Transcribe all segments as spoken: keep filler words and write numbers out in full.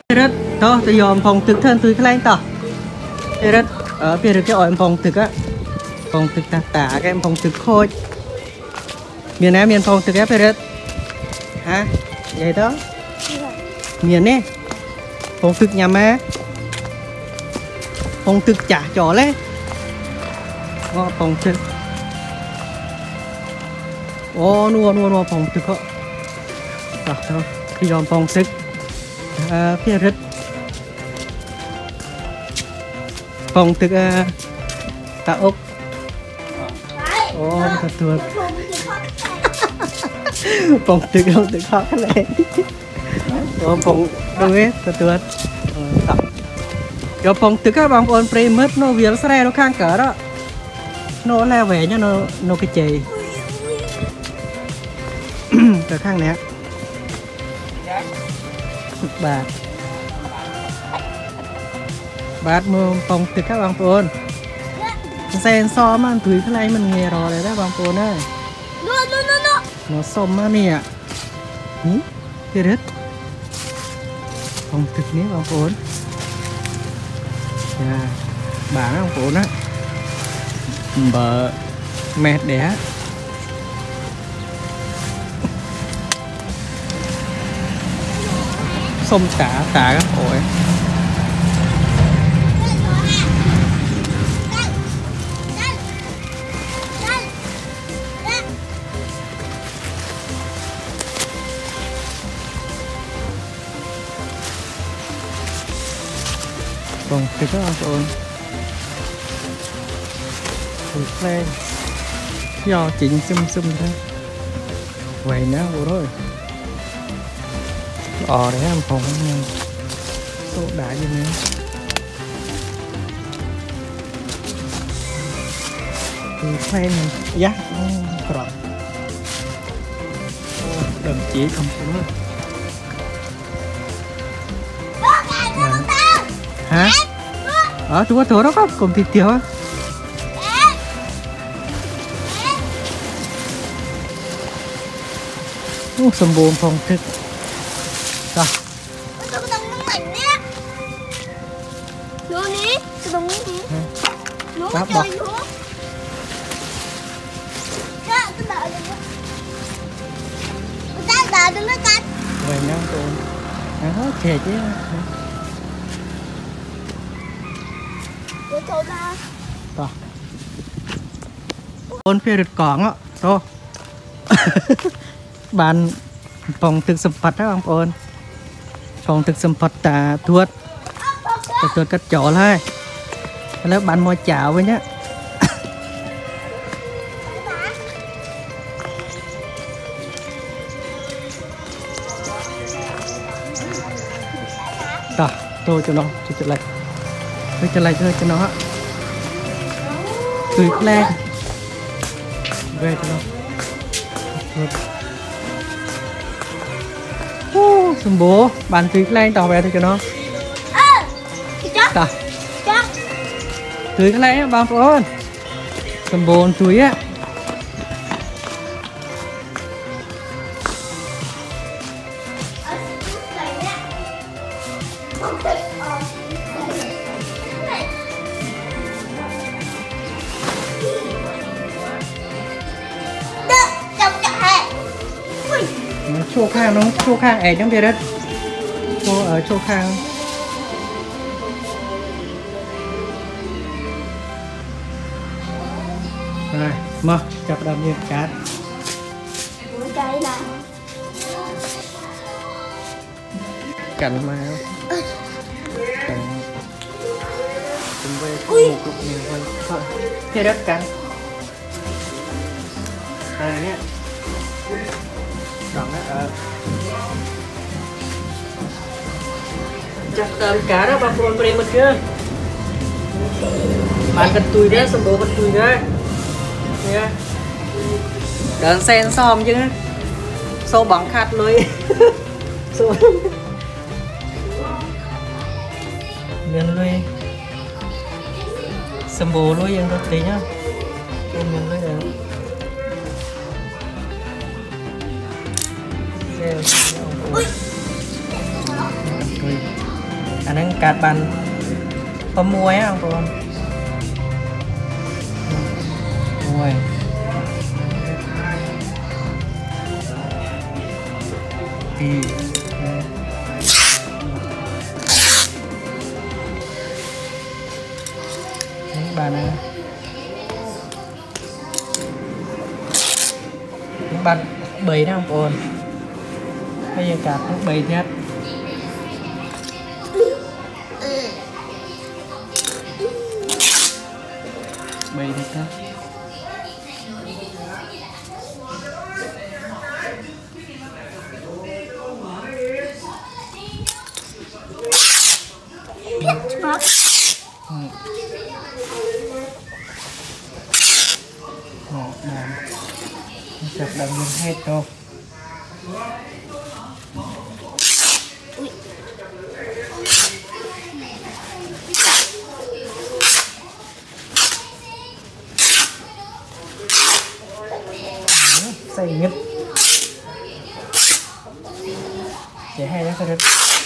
rất to tôi dòm phòng thực thân tôi khai to rất ở phía cái ỏi phòng thực á phòng thực tả tả cái em phòng thực khôi miền em miền phòng thực ép rất hả vậy đó miền nè phòng thực nhà má phòng thực chả chó lấy ngõ phòng thực ô nua nua nua phòng thực họ rồi thôi tôi dòm phòng thực à, phía rất phòng thực à, tạ ốc ô thật tuyệt phòng thực không thực khó cái này ô phòng đâu hết thật tuyệt rồi phòng thực các bạn ôn pre mất nó việc xe nó khang cỡ đó nó leo về nhá nó nó cái chì cỡ khang nè bà bát mưa phòng thực các bạn ôn sen so mà tùy cái này mình nghe rồi đấy các bạn ôn ơi nó xôm mà nè ní cái đất phòng thực ní bạn ôn à, bà nó không ổn á bờ mệt đẻ xông tả tả các ổi vòng thì các bạn ơi thử lên do chỉnh xum xum thôi vậy nữa vô rồi ờ để em phòng số đại như thế thử lên giá rồi đừng chỉ không nữa hả ở chú có thua đó không cùng thịt tiêu á ô sầm bồn phòng thực rồi bác bọc vậy nha tụi nó chè chứ to con phía được cỏng á to bàn phòng thực sầm phật đó ông ôn phòng thực sầm phật tà thuột tà thuột cắt chó thôiแล้วbàn môi chảo với nhá rồi tôi cho nó cho trở lại tôi trở lại thôi cho nó tùy lên về cho nó uh, sầm bố bàn tùy lên tàu về thôi cho nó ta tùy lên bàn ôn sầm bố tùy á chỗ khang nó chỗ khang ẻ trong thế đất cô ở chỗ khang rồi mở chập đầm như cá cạnh mà cạnh cùng với một cục nhiều hơn thôi thế đất cắn đây nhé còn đó ờ chắc tôm cá đó bác con bê mất chưa bạn cần tùy đấy xong bố cần tùy đấy nha đợn sen xòm chứ sâu bằng khát lưới sâu miền lưới sầm bố lưới yên rất tí nhá miền lưới đấy Ui. อันนั้นการบันประมวยอ่ะทุกคนมวยปีนี่บานนะนี่บานbì đó không ôn bây giờ cạp nó bì chết bì thì chết chặt đồng nhân hết rồi xây nhất chỉ hay đó thôi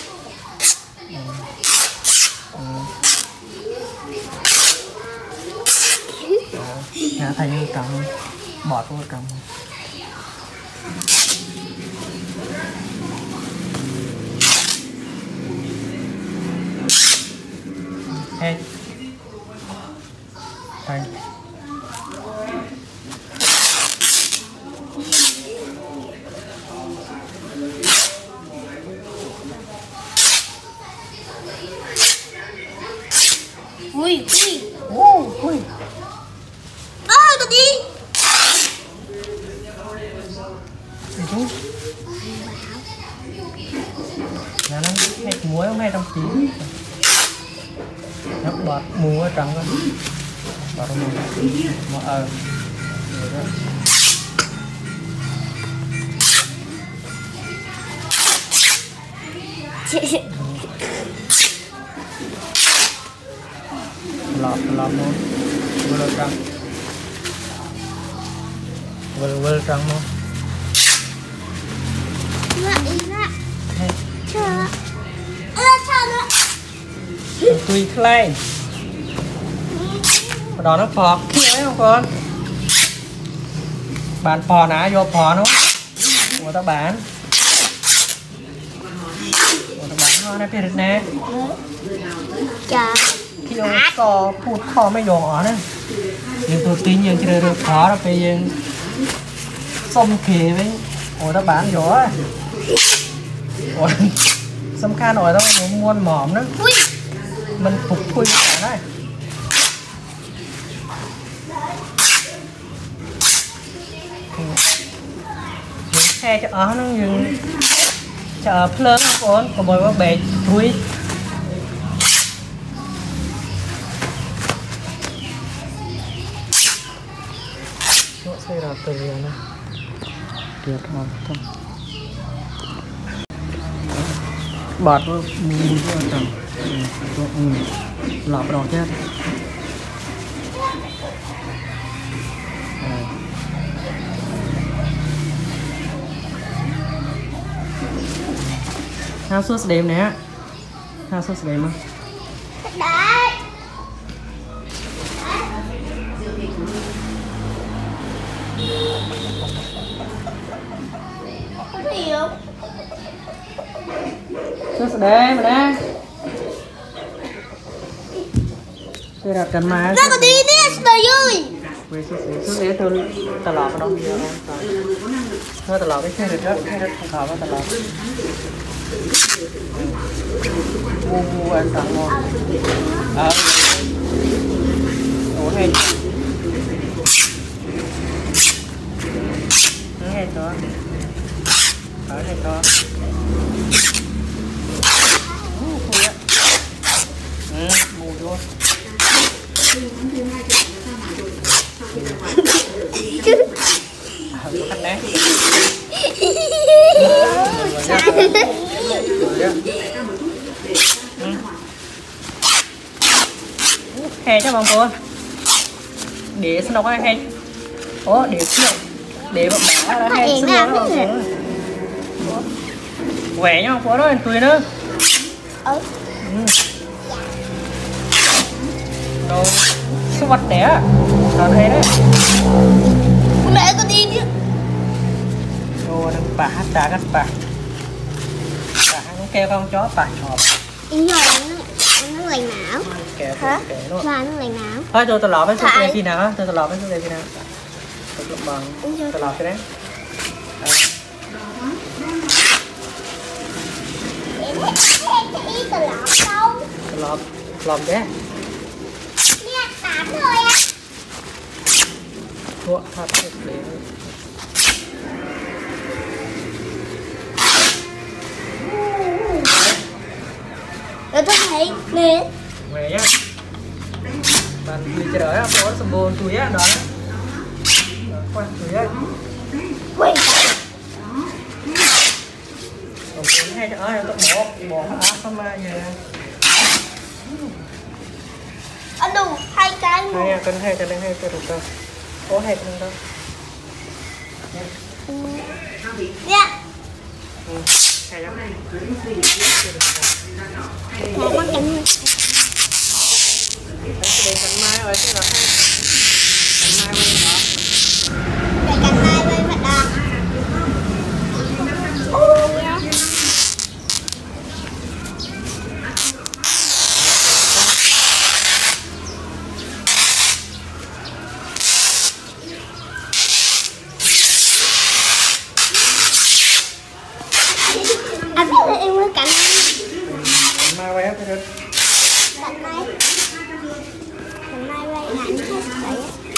nhà thành như cầm bọt vô cầm hey thành ui ui ô ui ơ tao đi đi chú nhà nó hay muối không hay trong tí nó bọt mù ở trắng con bọt mù mà ờ lọt lọt luôn vừa trắng vừa vừa trắng luôn lại lại chờ ơ chờ nữa tùy clay đó nó phọt kia đấy không con bạn phò ná vô phò nó người ta bán người ta bán nó này phải được nè chờ khi ông có phụt khoไม่ยอมอ๋อนะnhưng tôi tinยังchưa được khó là phảiยังxong kề với người ta bán gió sâm khan rồi đó nó muôn mỏm đó mình phục khui cả đây những xe cho ó nó những chợ lớn của của bồi bác bè thui chỗ xe là từ này tuyệt vời không bọt mù mù ở trong lọp đỏ chết hao suốt đêm nè hao suốt đêm không đấy có hiểu suốt đêm mà nè tôi đặt cần mà ra còn đi nè trời ơi về suốt đêm suốt đêm tôi tạt lọp vào đâu bây giờ thôi tạt lọp cái xe được đó xe được không vào tạt lọp mua mua ăn tặng ngon ờ ủa hay nó hay to ở hay to khui á ừ mua vô anh đấy hè cho bằng cô để sao nó có hay ố để siêu để bọc bả nó hay siêu nó bằng cô quẻ nhau cô đó tùy nữa Đồ sốt đẻ còn thế đấy. Mẹ con đi chứ. Đồ đang bà hát đá các bà. Bà nó kêu con chó bà chọp. Ý rồi nó nó lầy não. Kẹo Hả? kẹo luôn. Mà nó lầy não. Thôi tôi tôi lọ với sốt đây khi nào tôi tôi lọ với sốt đây khi nào. Tôi lọ bằng tôi lọ cái đấy. Ý tôi lọt đâu. Tôi lọ lọm đấy. Nè tạm thôi á. Thua thật được để Rồi tôi thấy nè. về nhá. Bạn đi chơi đó có sầm bồn túi á đó. Quan túi á. Quên. Còn túi hay ở đây tôi bỏ bỏ áo không mà giờ. Anh đủ hai cái. Hay à, cần hay cần hay tôi được đâu. Có hay không đâu. Dạ. Ừ, hay lắm. Một con cánh. Đây cánh mai rồi chứ là cánh mai bên đó. Cái cánh mai bên mặt đà. Ô nha. Anh biết là em có cánh Cánh mai quay hết rồi. cánh mai. Cánh mai bay hẳn hết đấy.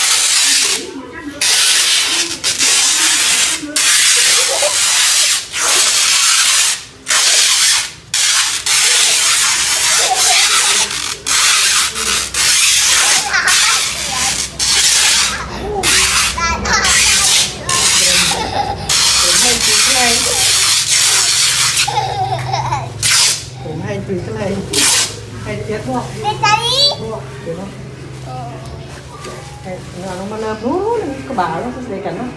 Cũng hay tùy cái này hay tiết không? Đi đi. Được không? Hay là nó mà làm nó có bảo nó sẽ cảnh nó.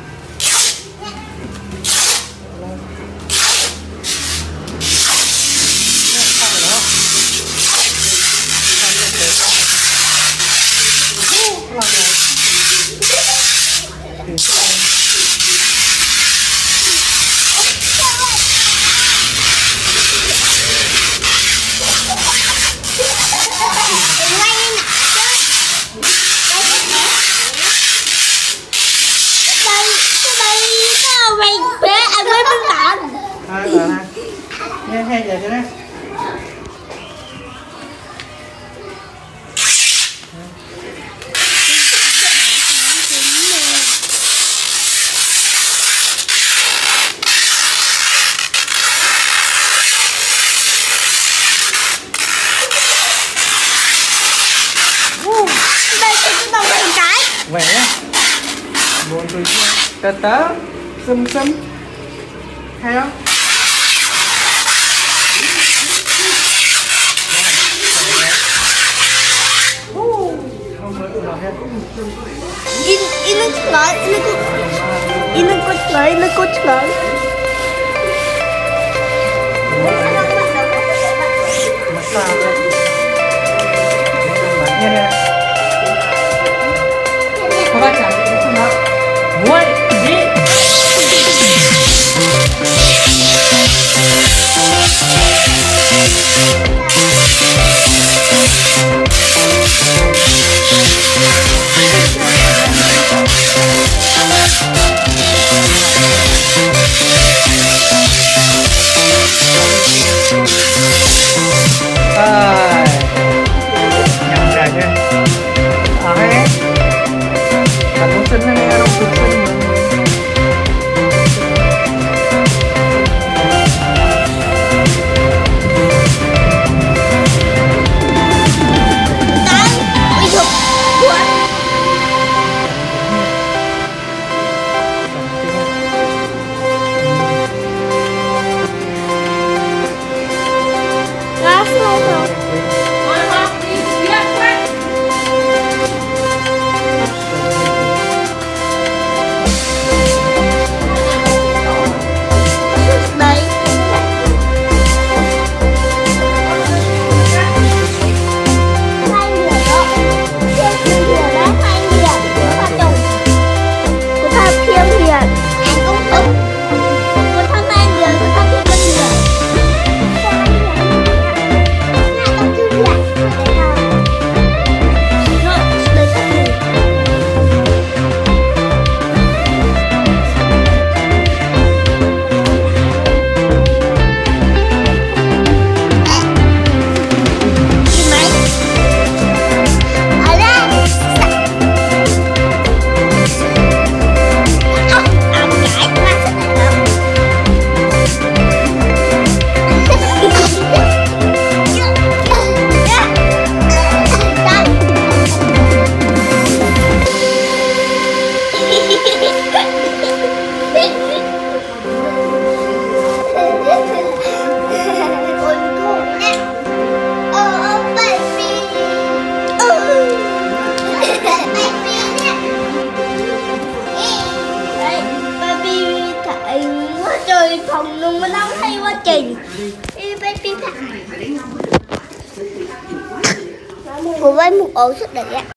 Hai giờ này. Nghe hai giờ cho đấy. Về nhá. Buồn tùy tớ tớ xâm xâm hay không? Không mới được hết. In in nó lại in nó in nó cốt lại nó cốt lại. Massage đây. Nghe nè. Các bạn chào các bạn. Muối đi. Thank you. trời phòng luôn mà đâu hay quá trình đi bé đi. Của với một ổ sức đẹp.